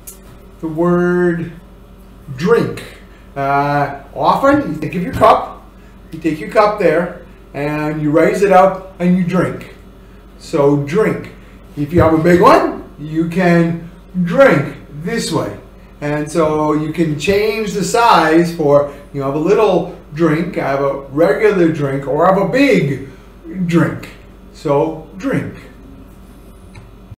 the word drink. Often you think of your cup, you take your cup there and you raise it up and you drink. So drink. If you have a big one, you can drink this way. And so you can change the size for, you have a little drink, I have a regular drink, or I have a big drink. So drink.